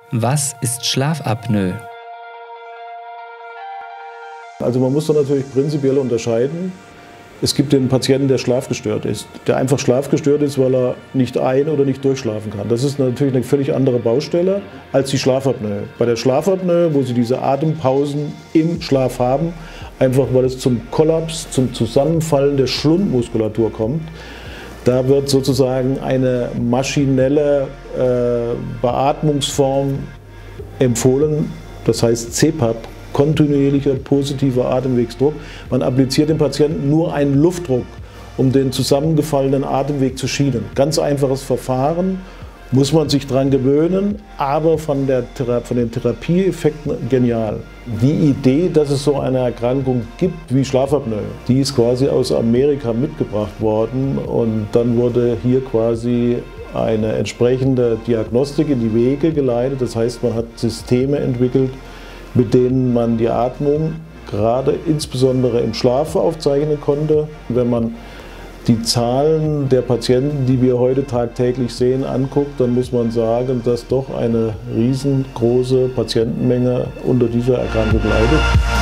Was ist Schlafapnoe? Also man muss da natürlich prinzipiell unterscheiden. Es gibt den Patienten, der schlafgestört ist. Der einfach schlafgestört ist, weil er nicht ein- oder nicht durchschlafen kann. Das ist natürlich eine völlig andere Baustelle als die Schlafapnoe. Bei der Schlafapnoe, wo Sie diese Atempausen im Schlaf haben, einfach weil es zum Kollaps, zum Zusammenfallen der Schlundmuskulatur kommt, da wird sozusagen eine maschinelle Beatmungsform empfohlen, das heißt CPAP, kontinuierlicher positiver Atemwegsdruck. Man appliziert dem Patienten nur einen Luftdruck, um den zusammengefallenen Atemweg zu schienen. Ganz einfaches Verfahren, muss man sich daran gewöhnen, aber von den Therapieeffekten genial. Die Idee, dass es so eine Erkrankung gibt wie Schlafapnoe, die ist quasi aus Amerika mitgebracht worden und dann wurde hier quasi eine entsprechende Diagnostik in die Wege geleitet. Das heißt, man hat Systeme entwickelt, mit denen man die Atmung gerade insbesondere im Schlaf aufzeichnen konnte. Wenn man die Zahlen der Patienten, die wir heute tagtäglich sehen, anguckt, dann muss man sagen, dass doch eine riesengroße Patientenmenge unter dieser Erkrankung leidet.